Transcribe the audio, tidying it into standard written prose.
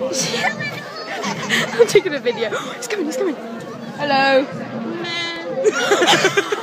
I'm taking a video. He's coming, he's coming. Hello.